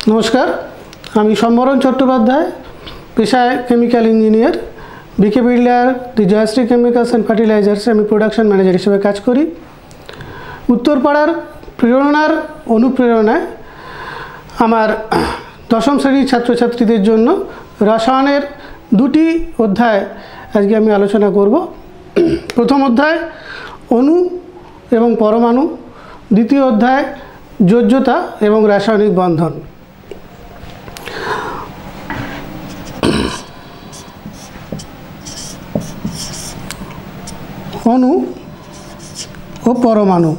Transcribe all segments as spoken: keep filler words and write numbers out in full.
नमस्कार আমি সম্বরণ চট্টোপাধ্যায় পেশায় কেমিক্যাল ইঞ্জিনিয়ার বিকে বিড়লার the Jayshree chemicals and fertilisers আমি প্রোডাকশন ম্যানেজার হিসেবে কাজ করি। উত্তরপাড়ার প্রেরণার অনুপ্রেরণায় আমার দশম শ্রেণীর ছাত্রছাত্রীদের জন্য রসায়নের দুটি অধ্যায় আজকে আমি আলোচনা করব। প্রথম অধ্যায় অণু এবং পরমাণু, দ্বিতীয় অধ্যায় যোজ্যতা এবং রাসায়নিক বন্ধন। অণু ও পরমাণু।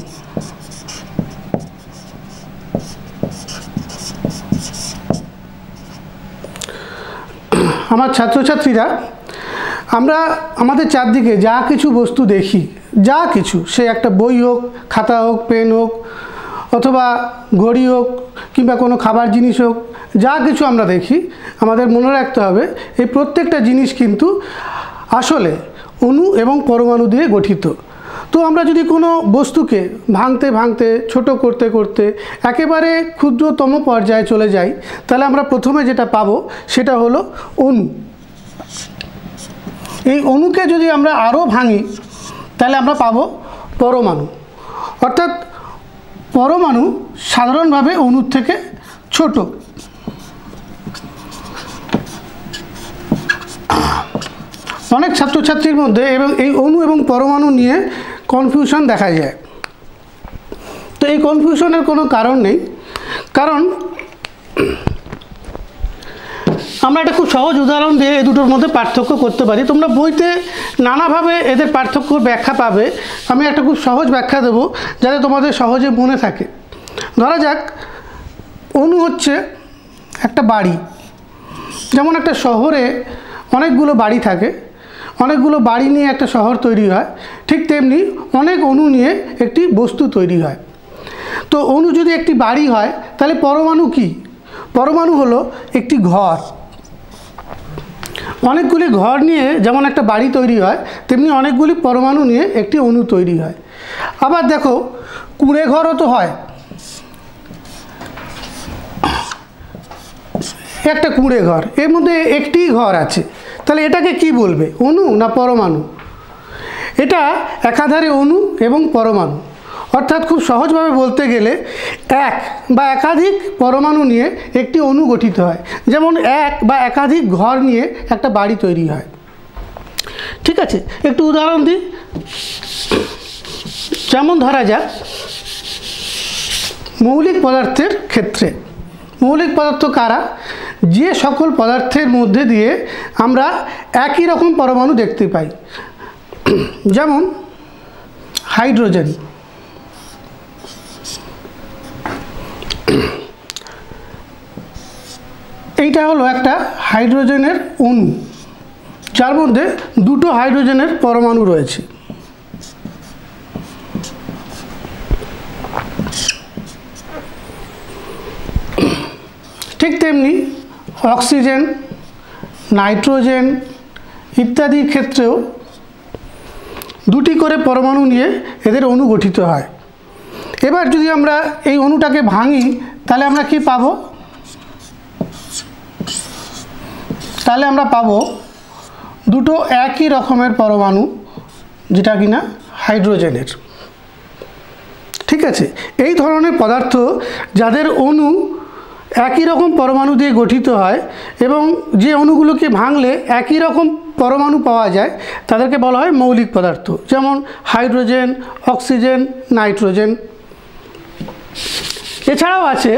আমার ছাত্রছাত্রীরা আমরা আমাদের চারদিকে যা কিছু বস্তু দেখি, যা কিছু, সে একটা বই হোক, খাতা হোক, পেন হোক, অথবা ঘড়ি হোক, কিংবা কোনো খাবার জিনিস হোক, যা কিছু আমরা দেখি আমাদের মনে রাখতে হবে এই প্রত্যেকটা জিনিস কিন্তু আসলে অণু এবং পরমাণু দিয়ে গঠিত। তো আমরা যদি কোনো বস্তুকে ভাঙতে ভাঙতে ছোট করতে করতে একেবারে ক্ষুদ্রতম পর্যায়ে চলে যাই, তাহলে আমরা প্রথমে যেটা পাবো সেটা হলো অণু। এই অণুকে যদি আমরা আরও ভাঙি তাহলে আমরা পাবো পরমাণু। অর্থাৎ পরমাণু সাধারণভাবে অণুর থেকে ছোট। অনেক ছাত্রছাত্রীর মধ্যে এবং এই অণু এবং পরমাণু নিয়ে কনফিউশন দেখা যায়। তো এই কনফিউশনের কোনো কারণ নেই, কারণ আমরা একটা খুব সহজ উদাহরণ দিয়ে এই দুটোর মধ্যে পার্থক্য করতে পারি। তোমরা বইতে নানাভাবে এদের পার্থক্য ব্যাখ্যা পাবে, আমি একটা খুব সহজ ব্যাখ্যা দেব যাতে তোমাদের সহজে মনে থাকে। ধরা যাক অণু হচ্ছে একটা বাড়ি। যেমন একটা শহরে অনেকগুলো বাড়ি থাকে, অনেকগুলো বাড়ি নিয়ে একটা শহর তৈরি হয়, ঠিক তেমনি অনেক অণু নিয়ে একটি বস্তু তৈরি হয়। তো অণু যদি একটি বাড়ি হয় তাহলে পরমাণু কি? পরমাণু হলো একটি ঘর। অনেকগুলি ঘর নিয়ে যেমন একটা বাড়ি তৈরি হয়, তেমনি অনেকগুলি পরমাণু নিয়ে একটি অণু তৈরি হয়। আবার দেখো কুঁড়ে ঘরও তো হয়। একটা কুঁড়ে ঘর, এর মধ্যে একটি ঘর আছে, তাহলে এটাকে কি বলবে, অণু না পরমাণু? এটা একাধারে অণু এবং পরমাণু। অর্থাৎ খুব সহজভাবে বলতে গেলে এক বা একাধিক পরমাণু নিয়ে একটি অণু গঠিত হয়, যেমন এক বা একাধিক ঘর নিয়ে একটা বাড়ি তৈরি হয়। ঠিক আছে, একটু উদাহরণ দিই। যেমন ধরা যাক মৌলিক পদার্থের ক্ষেত্রে। মৌলিক পদার্থ কারা? যে সকল পদার্থের মধ্যে দিয়ে আমরা একই রকম পরমাণু দেখতে পাই। যেমন হাইড্রোজেন। এইটা হলো একটা হাইড্রোজেনের অণু, যার মধ্যে দুটো হাইড্রোজেনের পরমাণু রয়েছে। ঠিক তেমনি অক্সিজেন, নাইট্রোজেন ইত্যাদির ক্ষেত্রেও দুটি করে পরমাণু নিয়ে এদের অণু গঠিত হয়। এবার যদি আমরা এই অণুটাকে ভাঙি তাহলে আমরা কি পাবো? তাহলে আমরা পাবো দুটো একই রকমের পরমাণু, যেটা কিনা হাইড্রোজেনের। ঠিক আছে, এই ধরনের পদার্থ যাদের অণু একই রকম পরমাণু দিয়ে গঠিত হয় এবং যে অণুগুলোকে ভাঙলে একই রকম পরমাণু পাওয়া যায় তাদেরকে বলা হয় মৌলিক পদার্থ। যেমন হাইড্রোজেন, অক্সিজেন, নাইট্রোজেন। এছাড়াও আছে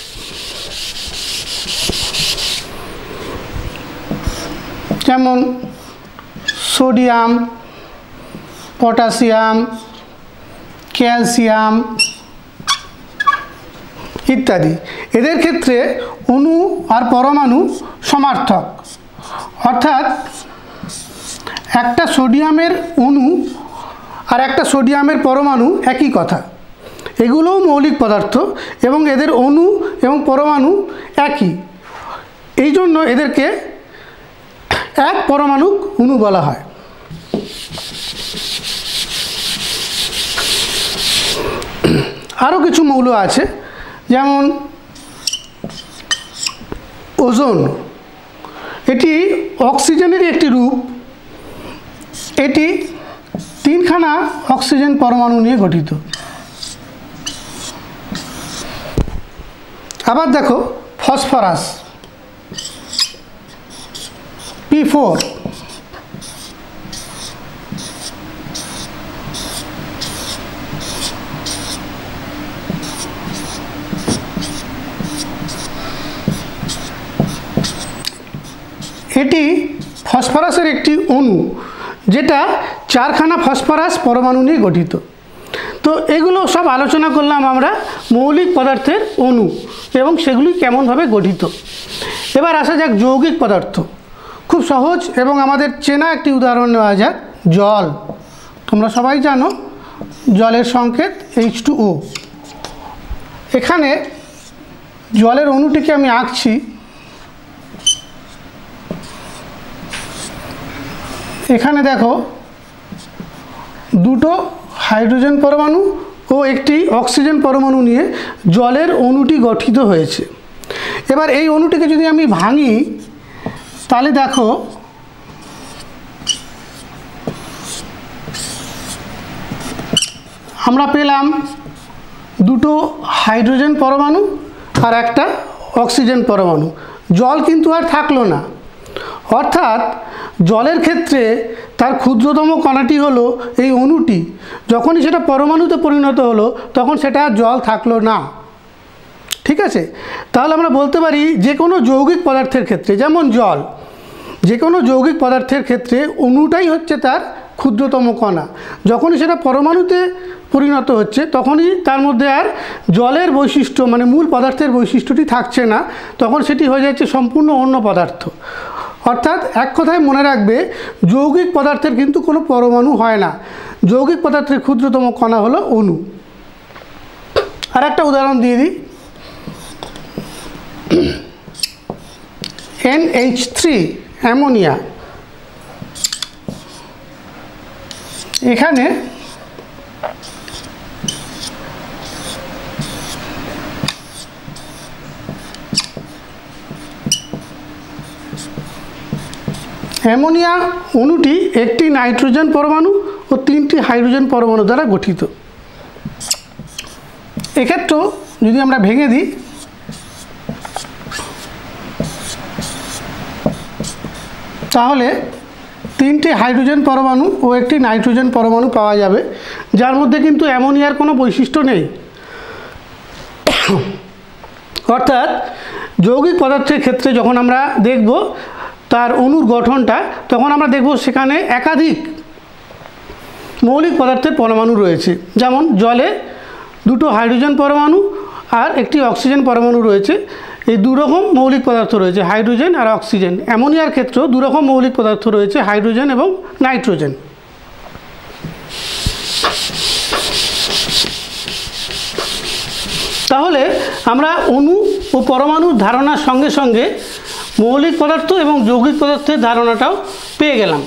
যেমন সোডিয়াম, পটাশিয়াম, ক্যালসিয়াম ইত্যাদি। এদের ক্ষেত্রে অণু আর পরমাণু সমার্থক। অর্থাৎ একটা সোডিয়ামের অণু আর একটা সোডিয়ামের পরমাণু একই কথা। এগুলোও মৌলিক পদার্থ এবং এদের অণু এবং পরমাণু একই। এই জন্য এদেরকে এক পরমাণুক অণু বলা হয়। আরও কিছু মৌল আছে, যেমন ওজোন এটি অক্সিজেনের একটি রূপ। এটি তিনখানা অক্সিজেন পরমাণু নিয়ে গঠিত। আবার দেখো ফসফরাস পি ফোর, এটি ফসফরাসের একটি অণু যেটা চারখানা ফসফরাস পরমাণু নিয়ে গঠিত। তো এগুলো সব আলোচনা করলাম আমরা মৌলিক পদার্থের অণু এবং সেগুলি কেমনভাবে গঠিত। এবার আসা যাক যৌগিক পদার্থ। খুব সহজ এবং আমাদের চেনা একটি উদাহরণ নেওয়া যাক, জল। তোমরা সবাই জানো জলের সংকেত এইচ টু ও। এখানে জলের অণুটিকে আমি আঁকছি। এখানে দেখো দুটো হাইড্রোজেন পরমাণু ও একটি অক্সিজেন পরমাণু নিয়ে জলের অণুটি গঠিত হয়েছে। এবার এই অণুটিকে যদি আমি ভাঙি তাহলে দেখো আমরা পেলাম দুটো হাইড্রোজেন পরমাণু আর একটা অক্সিজেন পরমাণু। জল কিন্তু আর থাকলো না। অর্থাৎ জলের ক্ষেত্রে তার ক্ষুদ্রতম কণাটি হলো এই অণুটি। যখনই সেটা পরমাণুতে পরিণত হলো তখন সেটা আর জল থাকলো না। ঠিক আছে, তাহলে আমরা বলতে পারি যে কোনো যৌগিক পদার্থের ক্ষেত্রে, যেমন জল, যে কোনো যৌগিক পদার্থের ক্ষেত্রে অণুটাই হচ্ছে তার ক্ষুদ্রতম কণা। যখনই সেটা পরমাণুতে পরিণত হচ্ছে তখনই তার মধ্যে আর জলের বৈশিষ্ট্য মানে মূল পদার্থের বৈশিষ্ট্যটি থাকছে না, তখন সেটি হয়ে যাচ্ছে সম্পূর্ণ অন্য পদার্থ। অর্থাৎ এক কথায় মনে রাখবে, যৌগিক পদার্থের কিন্তু কোনো পরমাণু হয় না। যৌগিক পদার্থের ক্ষুদ্রতম কণা হলো অণু। আর একটা উদাহরণ দিয়ে দিই, এন এইচ থ্রি অ্যামোনিয়া। এখানে অ্যামোনিয়া অণুটি একটি নাইট্রোজেন পরমাণু ও তিনটি হাইড্রোজেন পরমাণু দ্বারা গঠিত। এক্ষেত্রেও যদি আমরা ভেঙে দিই তাহলে তিনটি হাইড্রোজেন পরমাণু ও একটি নাইট্রোজেন পরমাণু পাওয়া যাবে, যার মধ্যে কিন্তু অ্যামোনিয়ার কোনো বৈশিষ্ট্য নেই। অর্থাৎ যৌগিক পদার্থের ক্ষেত্রে যখন আমরা দেখব তার অণুর গঠনটা, তখন আমরা দেখব সেখানে একাধিক মৌলিক পদার্থের পরমাণু রয়েছে। যেমন জলে দুটো হাইড্রোজেন পরমাণু আর একটি অক্সিজেন পরমাণু রয়েছে। এই দুরকম মৌলিক পদার্থ রয়েছে, হাইড্রোজেন আর অক্সিজেন। অ্যামোনিয়ার ক্ষেত্রেও দুরকম মৌলিক পদার্থ রয়েছে, হাইড্রোজেন এবং নাইট্রোজেন। তাহলে আমরা অণু ও পরমাণুর ধারণার সঙ্গে সঙ্গে মৌলিক পদার্থ এবং যৌগিক পদার্থের ধারণাটাও পেয়ে গেলাম।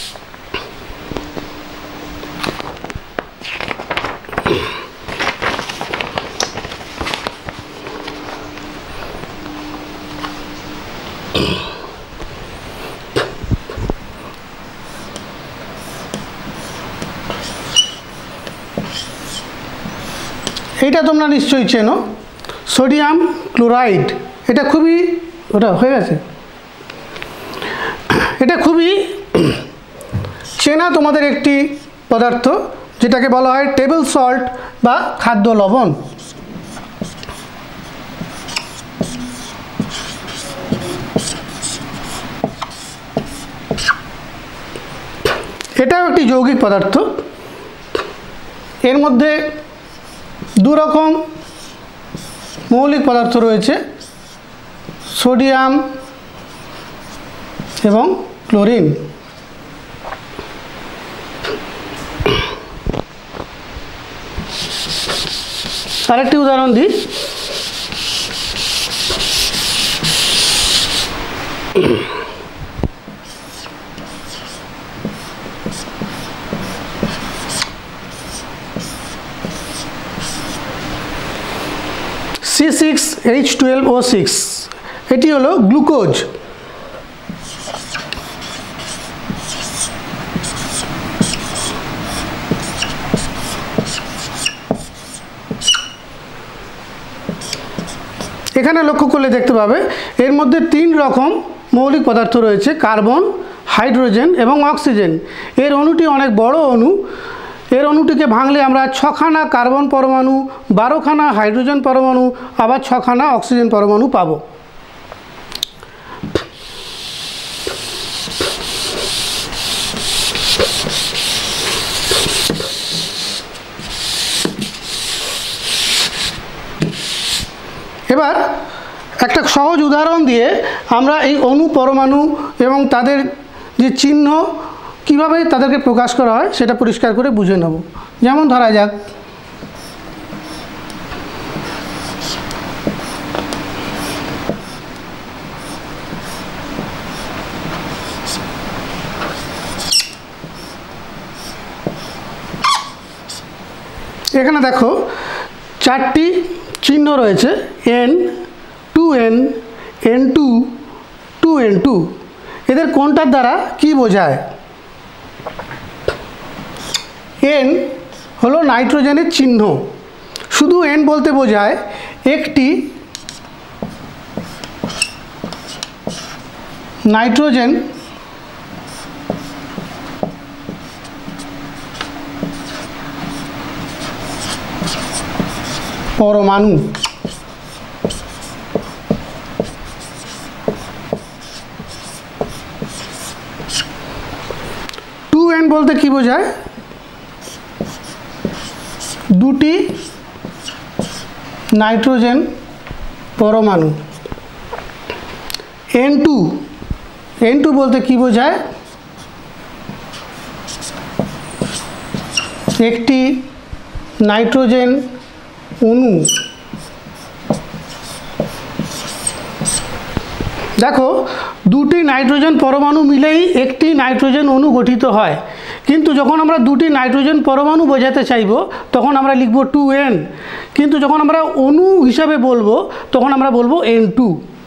এটা তোমরা নিশ্চয়ই চেনো, সোডিয়াম ক্লোরাইড। এটা খুবই ওটা হয়ে গেছে এটা খুবই চেনা তোমাদের একটি পদার্থ, যেটাকে বলা হয় টেবিল সল্ট বা খাদ্য লবণ। এটাও একটি যৌগিক পদার্থ। এর মধ্যে দু রকম মৌলিক পদার্থ রয়েছে, সোডিয়াম এবং ক্লোরিন। আরেকটি উদাহরণ দিই, C six H twelve O six. এটি হলো গ্লুকোজ। এখানে লক্ষ্য করলে দেখতে পাবে এর মধ্যে তিন রকম মৌলিক পদার্থ রয়েছে, কার্বন, হাইড্রোজেন এবং অক্সিজেন। এর অণুটি অনেক বড় অণু। এর অণুটিকে ভাঙলে আমরা ছখানা কার্বন পরমাণু, বারোখানা হাইড্রোজেন পরমাণু, আবার ছখানা অক্সিজেন পরমাণু পাব। এবার একটা সহজ উদাহরণ দিয়ে আমরা এই অণু, পরমাণু এবং তাদের যে চিহ্ন কিভাবে তাদেরকে প্রকাশ করা হয় সেটা পরিষ্কার করে বুঝে নেব। যেমন ধরা যাক এখানে দেখো চারটি চিহ্ন রয়েছে, N, two N, N two, two N two. এদের কোনটার দ্বারা কি বোঝায়? এন হলো নাইট্রোজেনের চিহ্ন। শুধু এন বলতে বোঝায় একটি নাইট্রোজেন পরমাণু। টু এন বলতে কি বোঝায়? দুটি নাইট্রোজেন পরমাণু। এন টু, এন টু বলতে কি বোঝায়? একটি নাইট্রোজেন অণু। দেখো দুটি নাইট্রোজেন পরমাণু মিলেই একটি নাইট্রোজেন অণু গঠিত হয়, কিন্তু যখন আমরা দুটি নাইট্রোজেন পরমাণু বোঝাতে চাইব তখন আমরা লিখব টু এন, কিন্তু যখন আমরা অণু হিসাবে বলবো তখন আমরা বলবো এন টু।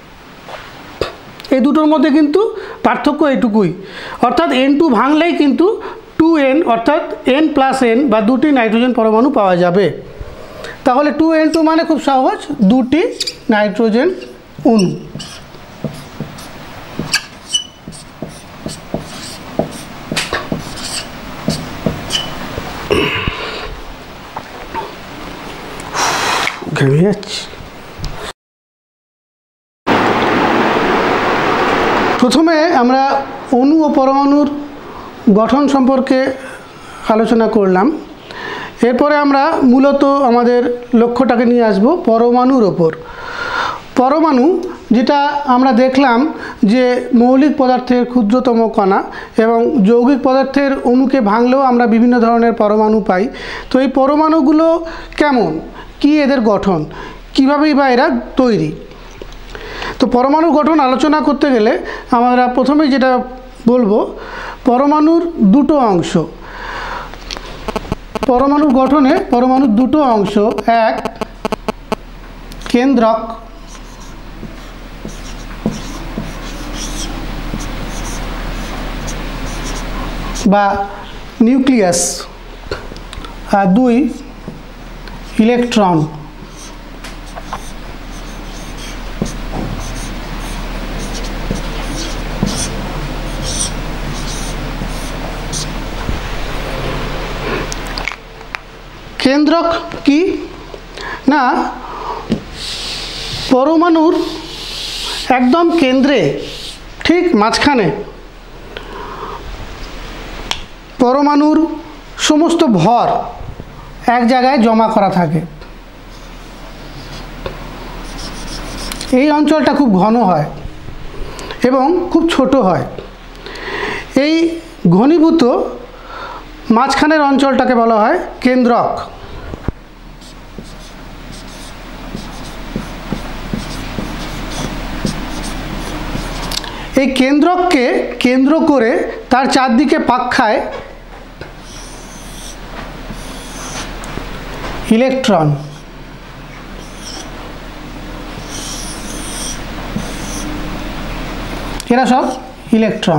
এই দুটোর মধ্যে কিন্তু পার্থক্য এটুকুই, অর্থাৎ এন টু ভাঙলেই কিন্তু টু এন অর্থাৎ এন প্লাস এন বা দুটি নাইট্রোজেন পরমাণু পাওয়া যাবে। তাহলে টু এন টু মানে খুব সহজ, দুটি নাইট্রোজেন অণু। ঘেমে যাচ্ছি। প্রথমে আমরা অণু ও পরমাণুর গঠন সম্পর্কে আলোচনা করলাম। এরপরে আমরা মূলত আমাদের লক্ষ্যটাকে নিয়ে আসব পরমাণুর ওপর। পরমাণু যেটা আমরা দেখলাম যে মৌলিক পদার্থের ক্ষুদ্রতম কণা, এবং যৌগিক পদার্থের অণুকে ভাঙলেও আমরা বিভিন্ন ধরনের পরমাণু পাই। তো এই পরমাণুগুলো কেমন, কি এদের গঠন, কীভাবেই বা এরা তৈরি? তো পরমাণুর গঠন আলোচনা করতে গেলে আমরা প্রথমেই যেটা বলবো, পরমাণুর দুটো অংশ। পরমাণুর গঠনে পরমাণুর দুটো অংশ, এক কেন্দ্রক বা নিউক্লিয়াস, আর দুই ইলেকট্রন। কেন্দ্রক কি না, পরমাণুর একদম কেন্দ্রে ঠিক মাঝখানে পরমাণুর সমস্ত ভর এক জায়গায় জমা করা থাকে। এই অঞ্চলটা খুব ঘন হয় এবং খুব ছোট হয়। এই ঘনীভূত মাঝখানের অঞ্চলটাকে বলা হয় কেন্দ্রক। এই কেন্দ্রককে কেন্দ্র করে তার চারদিকে পাক খায় ইলেকট্রন। এরা সব ইলেকট্রন।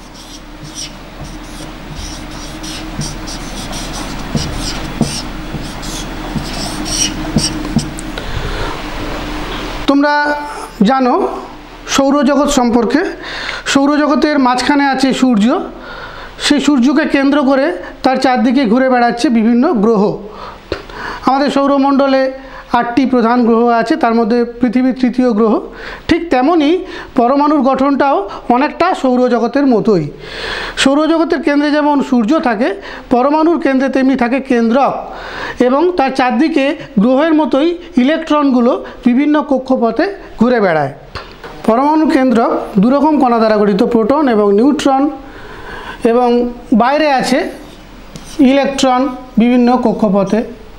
তোমরা জানো সৌরজগৎ সম্পর্কে। সৌরজগতের মাঝখানে আছে সূর্য। সেই সূর্যকে কেন্দ্র করে তার চারদিকে ঘুরে বেড়াচ্ছে বিভিন্ন গ্রহ। আমাদের সৌরমণ্ডলে আটটি প্রধান গ্রহ আছে, তার মধ্যে পৃথিবী তৃতীয় গ্রহ। ঠিক তেমনই পরমাণুর গঠনটাও অনেকটা সৌরজগতের মতোই। সৌরজগতের কেন্দ্রে যেমন সূর্য থাকে, পরমাণুর কেন্দ্রে তেমনি থাকে কেন্দ্রক, এবং তার চারদিকে গ্রহের মতোই ইলেকট্রনগুলো বিভিন্ন কক্ষপথে ঘুরে বেড়ায়। পরমাণু কেন্দ্রক দুরকম কণা দ্বারা গঠিত, প্রোটন এবং নিউট্রন, এবং বাইরে আছে ইলেকট্রন বিভিন্ন কক্ষপথে।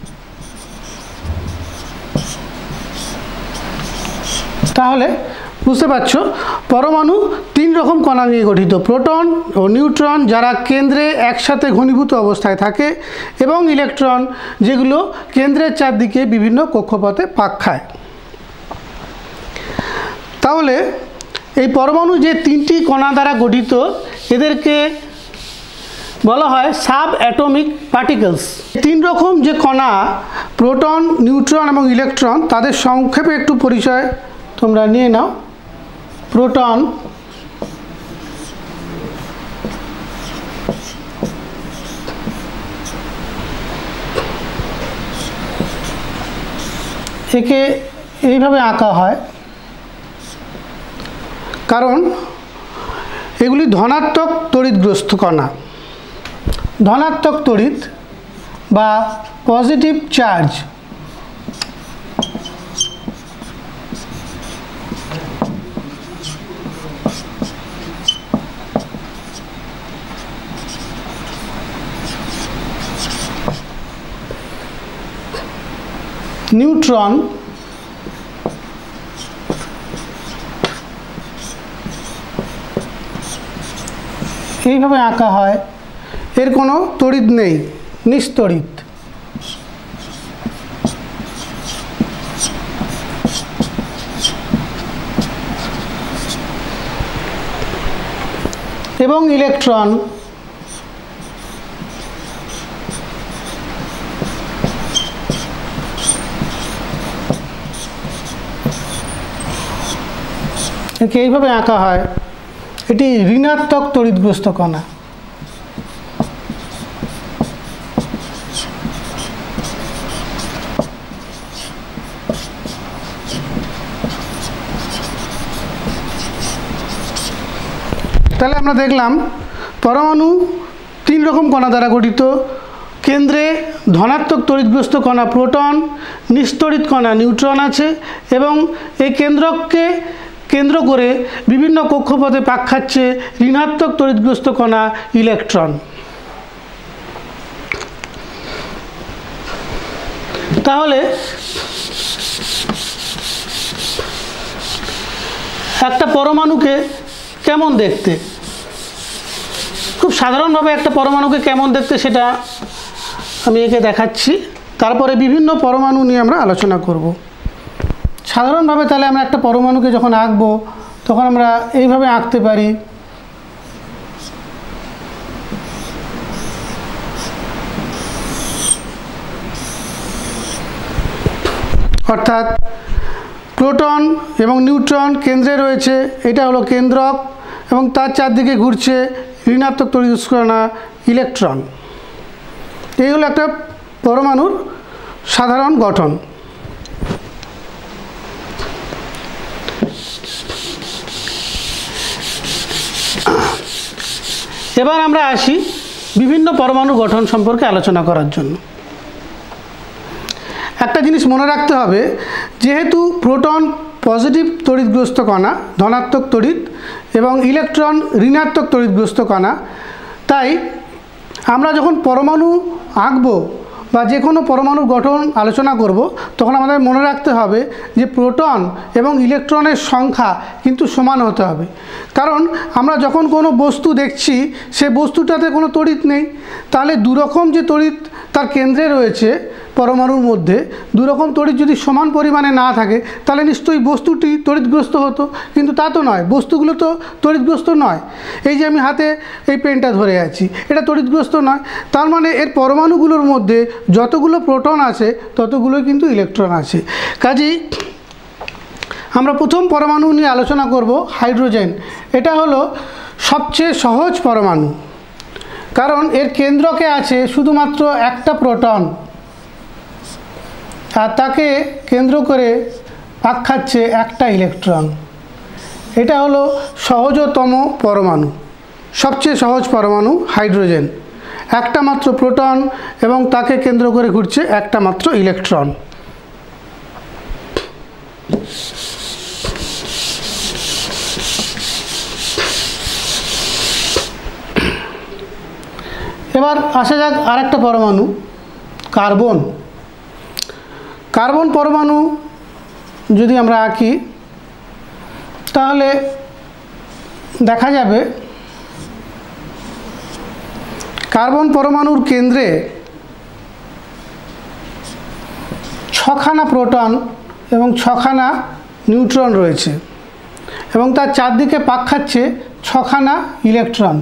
তাহলে বুঝতে পারছো পরমাণু তিন রকম কণা নিয়ে গঠিত, প্রোটন ও নিউট্রন যারা কেন্দ্রে একসাথে ঘনীভূত অবস্থায় থাকে, এবং ইলেকট্রন যেগুলো কেন্দ্রের চারদিকে বিভিন্ন কক্ষপথে পাক খায়। তাহলে এই পরমাণু যে তিনটি কণা দ্বারা গঠিত এদেরকে বলা হয় সাব অ্যাটমিক পার্টিকেলস। তিন রকম যে কণা প্রোটন, নিউট্রন এবং ইলেকট্রন, তাদের সংক্ষেপে একটু পরিচয় তোমরা নিয়ে নাও। প্রোটন, একে এইভাবে আঁকা হয় কারণ এগুলি ধনাত্মক তড়িৎগ্রস্ত কণা। ধনাত্মক তড়িৎ বা পজিটিভ চার্জ। নিউট্রন এইভাবে আঁকা হয়, এর কোনো তড়িৎ নেই, নিস্তড়িৎ। এবং ইলেকট্রন একে এইভাবে আঁকা হয়, এটি ঋণাত্মক তড়িৎগ্রস্ত কণা। তাহলে আমরা দেখলাম পরমাণু তিন রকম কণা দ্বারা গঠিত। কেন্দ্রে ধনাত্মক তড়িৎগ্রস্ত কণা প্রোটন, নিস্তড়িৎ কণা নিউট্রন আছে, এবং এই কেন্দ্রককে কেন্দ্র করে বিভিন্ন কক্ষপথে পাক খাচ্ছে ঋণাত্মক তড়িৎগ্রস্ত কণা ইলেকট্রন। তাহলে একটা পরমাণুকে কেমন দেখতে, খুব সাধারণভাবে একটা পরমাণুকে কেমন দেখতে সেটা আমি একে দেখাচ্ছি, তারপরে বিভিন্ন পরমাণু নিয়ে আমরা আলোচনা করব। সাধারণভাবে তাহলে আমরা একটা পরমাণুকে যখন আঁকবো তখন আমরা এইভাবে আঁকতে পারি। অর্থাৎ প্রোটন এবং নিউট্রন কেন্দ্রে রয়েছে, এটা হলো কেন্দ্রক, এবং তার চারদিকে ঘুরছে ঋণাত্মক তড়িৎগ্রস্ত কণা ইলেকট্রন। এই হলো একটা পরমাণুর সাধারণ গঠন। এবার আমরা আসি বিভিন্ন পরমাণু গঠন সম্পর্কে আলোচনা করার জন্য। একটা জিনিস মনে রাখতে হবে, যেহেতু প্রোটন পজিটিভ তড়িৎগ্রস্ত কণা ধনাত্মক তড়িৎ এবং ইলেকট্রন ঋণাত্মক তড়িৎগ্রস্ত কণা, তাই আমরা যখন পরমাণু আঁকবো বা যে কোনো পরমাণুর গঠন আলোচনা করব তখন আমাদের মনে রাখতে হবে যে প্রোটন এবং ইলেকট্রনের সংখ্যা কিন্তু সমান হতে হবে। কারণ আমরা যখন কোনো বস্তু দেখছি সে বস্তুটাতে কোনো তড়িৎ নেই, তাহলে দুরকম যে তড়িৎ তার কেন্দ্রে রয়েছে পরমাণুর মধ্যে দুই রকম তড়িৎ যদি সমান পরিমাণে না থাকে তাহলে নিশ্চয়ই বস্তুটি তড়িৎগ্রস্ত হতো, কিন্তু তা তো নয়, বস্তুগুলো তো তড়িৎগ্রস্ত নয়। এই যে আমি হাতে এই পেনটা ধরে আছি, এটা তড়িৎগ্রস্ত নয়, তার মানে এর পরমাণুগুলোর মধ্যে যতগুলো প্রোটন আছে ততগুলোই কিন্তু ইলেকট্রন আছে। কাজেই আমরা প্রথম পরমাণু নিয়ে আলোচনা করব হাইড্রোজেন। এটা হলো সবচেয়ে সহজ পরমাণু, কারণ এর কেন্দ্রকে আছে শুধুমাত্র একটা প্রোটন, আর তাকে কেন্দ্র করে পাক খাচ্ছে একটা ইলেকট্রন। এটা হলো সহজতম পরমাণু, সবচেয়ে সহজ পরমাণু হাইড্রোজেন। একটা মাত্র প্রোটন এবং তাকে কেন্দ্র করে ঘুরছে একটা মাত্র ইলেকট্রন। এবার আসা যাক আরেকটা পরমাণু, কার্বন। কার্বন পরমাণু যদি আমরা আঁকি তাহলে দেখা যাবে কার্বন পরমাণুর কেন্দ্রে ছখানা প্রোটন এবং ছখানা নিউট্রন রয়েছে এবং তার চারদিকে পাক খাচ্ছে ছখানা ইলেকট্রন।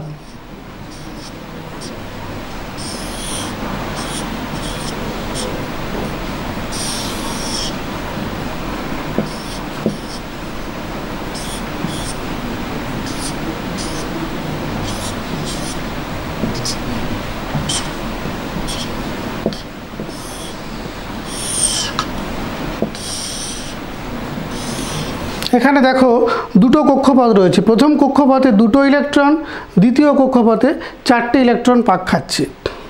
এখানে দেখো দুটো কক্ষপথ রয়েছে, প্রথম কক্ষপথে দুটো ইলেকট্রন, দ্বিতীয় কক্ষপথে চারটে ইলেকট্রন পাক খাচ্ছে।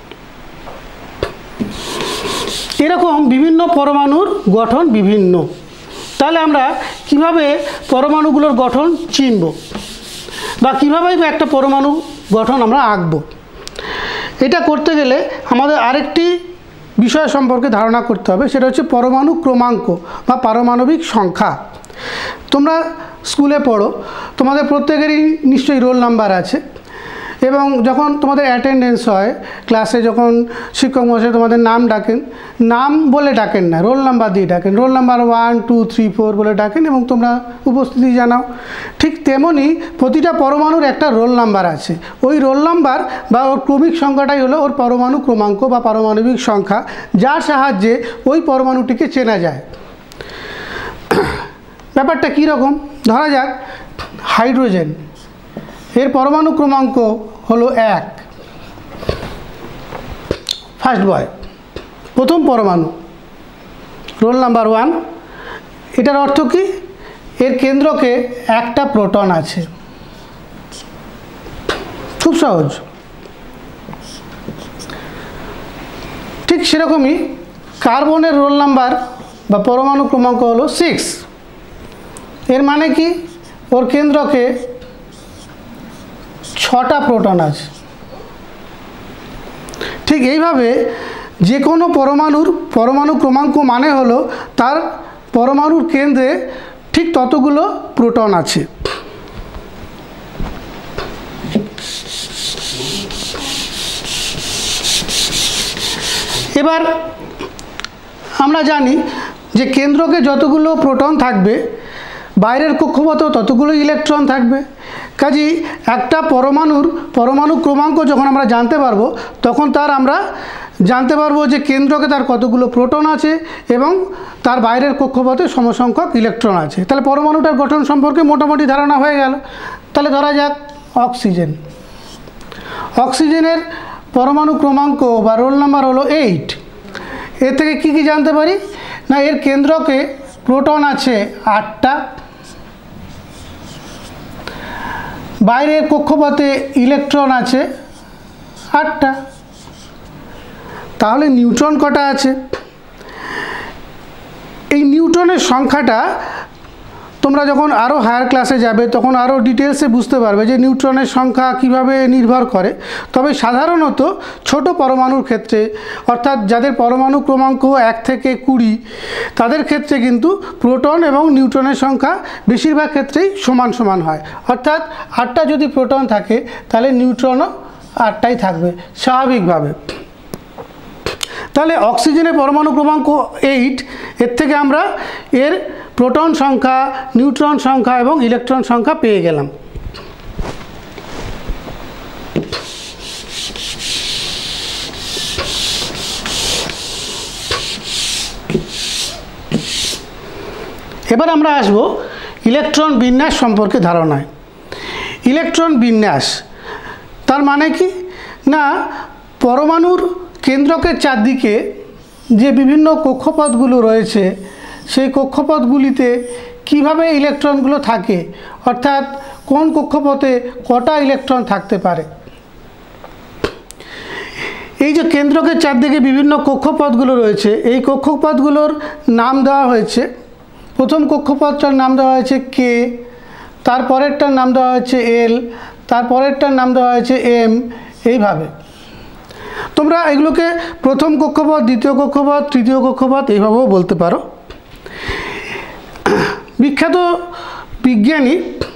এরকম বিভিন্ন পরমাণুর গঠন বিভিন্ন। তাহলে আমরা কিভাবে পরমাণুগুলোর গঠন চিনব বা কীভাবে একটা পরমাণু গঠন আমরা আঁকব, এটা করতে গেলে আমাদের আরেকটি বিষয় সম্পর্কে ধারণা করতে হবে, সেটা হচ্ছে পরমাণু ক্রমাঙ্ক বা পারমাণবিক সংখ্যা। তোমরা স্কুলে পড়ো, তোমাদের প্রত্যেকেরই নিশ্চয়ই রোল নাম্বার আছে এবং যখন তোমাদের অ্যাটেন্ডেন্স হয় ক্লাসে, যখন শিক্ষক মহাশয় তোমাদের নাম ডাকেন, নাম বলে ডাকেন না, রোল নাম্বার দিয়ে ডাকেন। Roll number one two three four বলে ডাকেন এবং তোমরা উপস্থিতি জানাও। ঠিক তেমনি প্রতিটা পরমাণুর একটা রোল নাম্বার আছে। ওই রোল নাম্বার বা ওর ক্রমিক সংখ্যাটাই হলো ওর পরমাণু ক্রমাঙ্ক বা পারমাণবিক সংখ্যা, যার সাহায্যে ওই পরমাণুটিকে চেনা যায়। ব্যাপারটা কী রকম, ধরা যাক হাইড্রোজেন, এর পরমাণু ক্রমাঙ্ক হলো এক, ফার্স্ট বয়, প্রথম পরমাণু, রোল নাম্বার ওয়ান। এটার অর্থ কি, এর কেন্দ্রকে একটা প্রোটন আছে। খুব সহজ। ঠিক সেরকমই কার্বনের রোল নাম্বার বা পরমাণু ক্রমাঙ্ক হলো সিক্স। এর মানে কি, ওর কেন্দ্রকে ছটা প্রোটন আছে। ঠিক এইভাবে যে কোনো পরমাণুর পরমাণু ক্রমাঙ্ক মানে হলো তার পরমাণুর কেন্দ্রে ঠিক ততগুলো প্রোটন আছে। এবার আমরা জানি যে কেন্দ্রকে যতগুলো প্রোটন থাকবে, বাইরের কক্ষপথেও ততগুলো ইলেকট্রন থাকবে। কাজেই একটা পরমাণুর পরমাণু ক্রমাঙ্ক যখন আমরা জানতে পারবো, তখন তার আমরা জানতে পারবো যে কেন্দ্রকে তার কতগুলো প্রোটন আছে এবং তার বাইরের কক্ষপথে সমসংখ্যক ইলেকট্রন আছে। তাহলে পরমাণুটার গঠন সম্পর্কে মোটামুটি ধারণা হয়ে গেল। তাহলে ধরা যাক অক্সিজেন। অক্সিজেনের পরমাণু ক্রমাঙ্ক বা রোল নাম্বার হলো এইট। এর থেকে কী কী জানতে পারি না, এর কেন্দ্রকে প্রোটন আছে আটটা, বাইরের কক্ষপথে ইলেকট্রন আছে আটটা। তাহলে নিউট্রন কটা আছে? এই নিউট্রনের সংখ্যাটা তোমরা যখন আরও হায়ার ক্লাসে যাবে তখন আরও ডিটেলসে বুঝতে পারবে যে নিউট্রনের সংখ্যা কিভাবে নির্ভর করে। তবে সাধারণত ছোট পরমাণুর ক্ষেত্রে, অর্থাৎ যাদের পরমাণু ক্রমাঙ্ক এক থেকে কুড়ি, তাদের ক্ষেত্রে কিন্তু প্রোটন এবং নিউট্রনের সংখ্যা বেশিরভাগ ক্ষেত্রেই সমান সমান হয়। অর্থাৎ আটটা যদি প্রোটন থাকে তাহলে নিউট্রনও আটটাই থাকবে স্বাভাবিকভাবে। তাহলে অক্সিজেনের পরমাণু ক্রমাঙ্ক এইট, এর থেকে আমরা এর প্রোটন সংখ্যা, নিউট্রন সংখ্যা এবং ইলেকট্রন সংখ্যা পেয়ে গেলাম। এবার আমরা আসব ইলেকট্রন বিন্যাস সম্পর্কে ধারণায়। ইলেকট্রন বিন্যাস তার মানে কি না, পরমাণুর কেন্দ্রকের চারদিকে যে বিভিন্ন কক্ষপথগুলো রয়েছে সেই কক্ষপথগুলিতে কিভাবে ইলেকট্রনগুলো থাকে, অর্থাৎ কোন কক্ষপথে কটা ইলেকট্রন থাকতে পারে। এই যে কেন্দ্রকের চারদিকে বিভিন্ন কক্ষপথগুলো রয়েছে, এই কক্ষপথগুলোর নাম দেওয়া হয়েছে। প্রথম কক্ষপথটার নাম দেওয়া হয়েছে কে, তারপরেরটার নাম দেওয়া হয়েছে এল, তারপরেরটার নাম দেওয়া হয়েছে এম। এইভাবে তোমরা এগুলোকে প্রথম কক্ষপথ, দ্বিতীয় কক্ষপথ, তৃতীয় কক্ষপথ এইভাবেও বলতে পারো। বিখ্যাত বিজ্ঞানী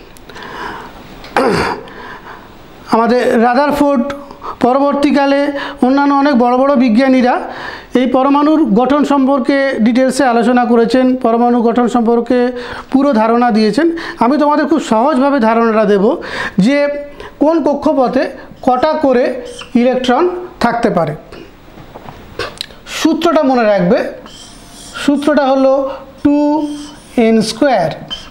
আমাদের রাদারফোর্ড, পরবর্তীকালে অন্যান্য অনেক বড় বড় বিজ্ঞানীরা এই পরমাণুর গঠন সম্পর্কে ডিটেলসে আলোচনা করেছেন, পরমাণু গঠন সম্পর্কে পুরো ধারণা দিয়েছেন। আমি তোমাদের খুব সহজভাবে ধারণাটা দেব যে কোন কক্ষপথে কটা করে ইলেকট্রন থাকতে পারে। সূত্রটা মনে রাখবে, সূত্রটা হলো টু এন স্কোয়ার।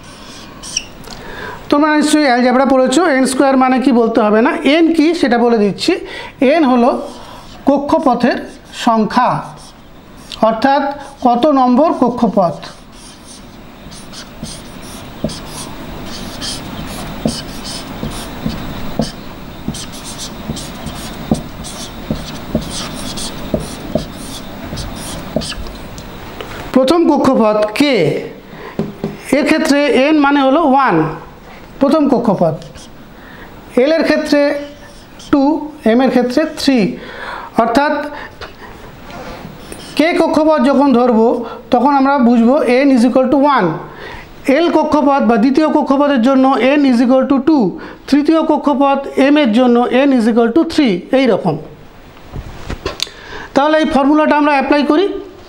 তোমরা নিশ্চয়ই অ্যালজেব্রা পড়েছো, এন স্কোয়ার মানে কি বলতে হবে না। এন কি সেটা বলে দিচ্ছি। এন হলো কক্ষপথের সংখ্যা, অর্থাৎ কত নম্বর কক্ষপথ। প্রথম কক্ষপথ কে, এর ক্ষেত্রে এন মানে হলো ওয়ান, প্রথম কক্ষপথ। এল এর ক্ষেত্রে টু, এম এর ক্ষেত্রে থ্রি। অর্থাৎ কে কক্ষপথ যখন ধরবো তখন আমরা বুঝবো N is equal to one. L কক্ষপথ বা দ্বিতীয় কক্ষপথের জন্য N is equal to two, তৃতীয় কক্ষপথ এম এর জন্য N is equal to three. এইরকম। তাহলে এই ফর্মুলাটা আমরা অ্যাপ্লাই করি।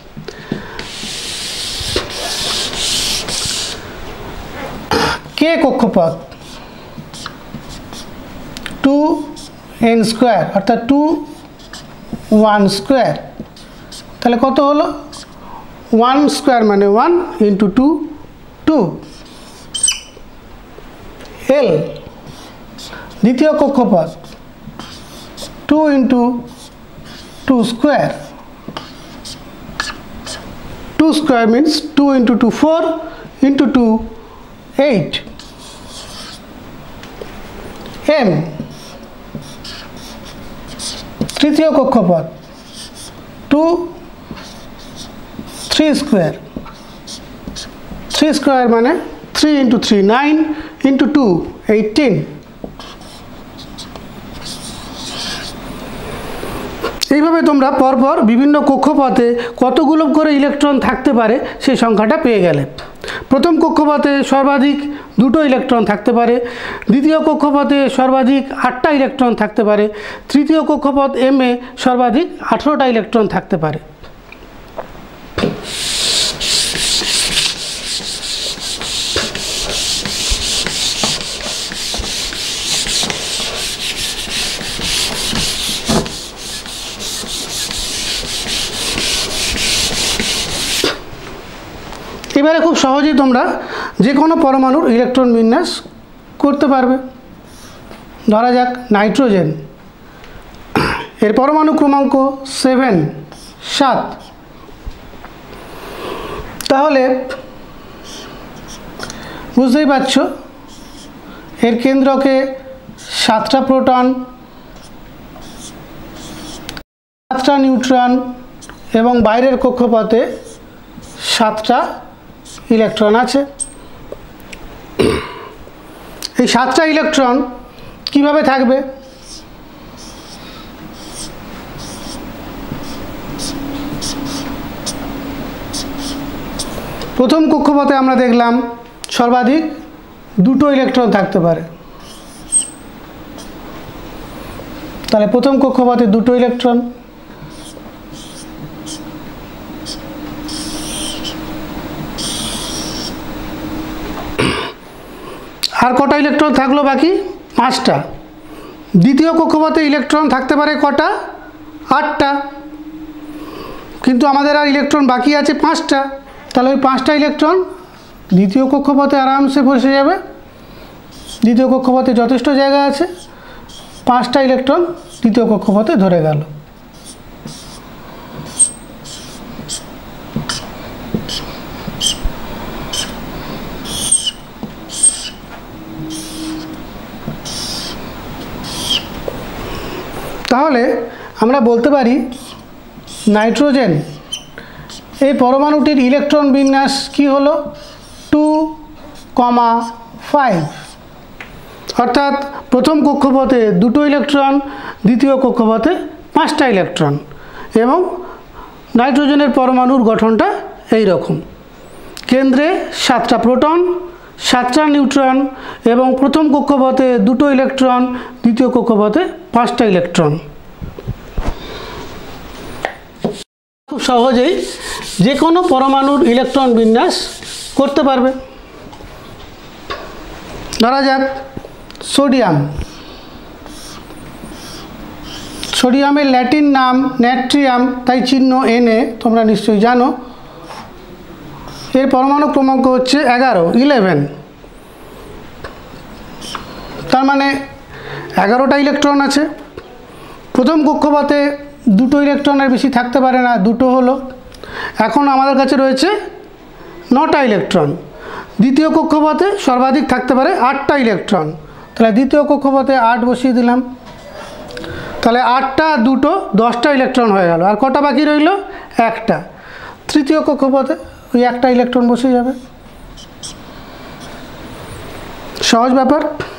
কে কক্ষপথ টু এন স্কোয়ার, অর্থাৎ টু ওয়ান স্কোয়ার। তাহলে কত হলো? ওয়ান স্কোয়ার মানে one into two, two. L দ্বিতীয় কক্ষপথ two into two square, two square means two into two four, into two eight. M তৃতীয় কক্ষপথ two three square, three square মানে three into three nine, into two eighteen. এইভাবে তোমরা পরপর বিভিন্ন কক্ষপথে কতগুলো করে ইলেকট্রন থাকতে পারে সেই সংখ্যাটা পেয়ে গেলে। প্রথম কক্ষপথে সর্বাধিক দুটো ইলেকট্রন থাকতে পারে, দ্বিতীয় কক্ষপথে সর্বাধিক আটটা ইলেকট্রন থাকতে পারে, তৃতীয় কক্ষপথ এম এ সর্বাধিক আঠেরোটা ইলেকট্রন থাকতে পারে। এবারে খুব সহজেই তোমরা যে কোনো পরমাণুর ইলেকট্রন বিন্যাস করতে পারবে। ধরা যাক নাইট্রোজেন, এর পরমাণু ক্রমাঙ্ক সেভেন, সাত। তাহলে বুঝতেই পারছো এর কেন্দ্রকে সাতটা প্রোটন, সাতটা নিউট্রন এবং বাইরের কক্ষপথে সাতটা ইলেকট্রন আছে। এই সাতটা ইলেকট্রন কিভাবে থাকবে? প্রথম কক্ষপথে আমরা দেখলাম সর্বাধিক দুটো ইলেকট্রন থাকতে পারে। তাহলে প্রথম কক্ষপথে দুটো ইলেকট্রন, আর কটা ইলেকট্রন থাকলো বাকি? পাঁচটা। দ্বিতীয় কক্ষপথে ইলেকট্রন থাকতে পারে কটা? আটটা। কিন্তু আমাদের আর ইলেকট্রন বাকি আছে পাঁচটা, তাহলে ওই পাঁচটা ইলেকট্রন দ্বিতীয় কক্ষপথে আরামসে বসে যাবে। দ্বিতীয় কক্ষপথে যথেষ্ট জায়গা আছে, পাঁচটা ইলেকট্রন দ্বিতীয় কক্ষপথে ধরে গেল। তাহলে আমরা বলতে পারি নাইট্রোজেন এই পরমাণুটির ইলেকট্রন বিন্যাস কি হলো? টু কমা ফাইভ, অর্থাৎ প্রথম কক্ষপথে দুটো ইলেকট্রন, দ্বিতীয় কক্ষপথে পাঁচটা ইলেকট্রন, এবং নাইট্রোজেনের পরমাণুর গঠনটা এই রকম। কেন্দ্রে সাতটা প্রোটন, সাতটা নিউট্রন, এবং প্রথম কক্ষপথে দুটো ইলেকট্রন, দ্বিতীয় কক্ষপথে পাঁচটা ইলেকট্রন। খুব সহজেই যে কোনো পরমাণুর ইলেকট্রন বিন্যাস করতে পারবে। ধরা যাক সোডিয়াম। সোডিয়ামের ল্যাটিন নাম ন্যাট্রিয়াম, তাই চিহ্ন এনে তোমরা নিশ্চয়ই জানো। এর পরমাণু ক্রমাঙ্ক হচ্ছে এগারো, ইলেভেন। তার মানে এগারোটা ইলেকট্রন আছে। প্রথম কক্ষপথে দুটো ইলেকট্রনের বেশি থাকতে পারে না, দুটো হলো। এখন আমাদের কাছে রয়েছে নটা ইলেকট্রন। দ্বিতীয় কক্ষপথে সর্বাধিক থাকতে পারে আটটা ইলেকট্রন, তাহলে দ্বিতীয় কক্ষপথে আট বসিয়ে দিলাম। তাহলে আটটা দুটো দশটা ইলেকট্রন হয়ে গেল। আর কটা বাকি রইল? একটা। তৃতীয় কক্ষপথে ওই একটা ইলেকট্রন বসে যাবে। সহজ ব্যাপার।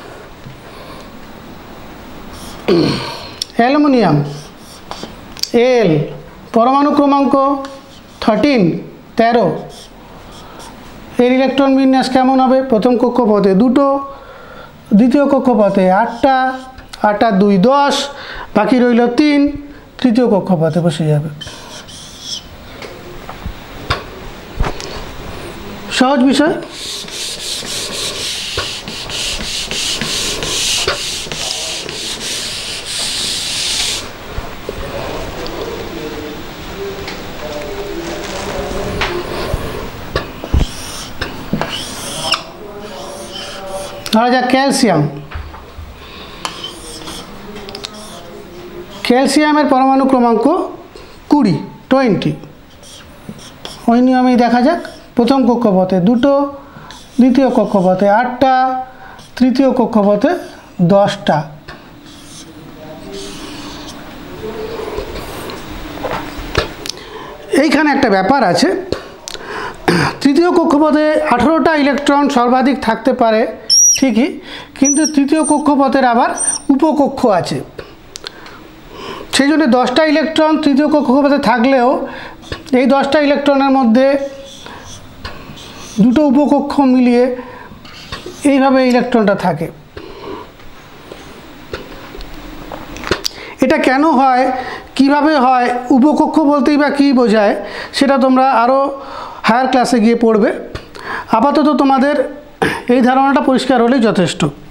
অ্যালুমিনিয়াম, এল, পরমাণু ক্রমাঙ্ক থার্টিন, তেরো। এর ইলেকট্রন বিন্যাস কেমন হবে? প্রথম কক্ষপথে দুটো, দ্বিতীয় কক্ষপথে আটটা, আটটা দুই দশ, বাকি রইল তিন, তৃতীয় কক্ষপথে বসে যাবে। সহজ বিষয়। ধরা যাক ক্যালসিয়াম। ক্যালসিয়ামের পরমাণু ক্রমাঙ্ক কুড়ি, টোয়েন্টি। ওই নিয়মেই দেখা যাক। প্রথম কক্ষপথে দুটো, দ্বিতীয় কক্ষপথে আটটা, তৃতীয় কক্ষপথে দশটা। এইখানে একটা ব্যাপার আছে। তৃতীয় কক্ষপথে আঠেরোটা ইলেকট্রন সর্বাধিক থাকতে পারে ঠিকই, কিন্তু তৃতীয় কক্ষপথের আবার উপকক্ষ আছে। সেই জন্য দশটা ইলেকট্রন তৃতীয় কক্ষপথে থাকলেও এই দশটা ইলেকট্রনের মধ্যে দুটো উপকক্ষ মিলিয়ে এইভাবে ইলেকট্রনটা থাকে। এটা কেন হয়, কিভাবে হয়, উপকক্ষ বলতেই বা কী বোঝায়, সেটা তোমরা আরও হায়ার ক্লাসে গিয়ে পড়বে। আপাতত তোমাদের এই ধারণাটা পরিষ্কার হলেই যথেষ্ট।